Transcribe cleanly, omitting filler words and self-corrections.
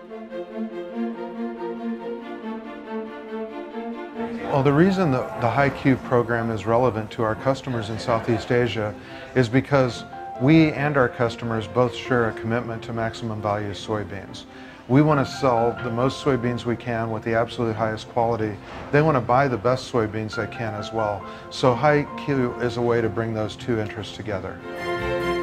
Well, the reason the HY+Q program is relevant to our customers in Southeast Asia is because we and our customers both share a commitment to maximum value soybeans. We want to sell the most soybeans we can with the absolute highest quality. They want to buy the best soybeans they can as well. So HY+Q is a way to bring those two interests together.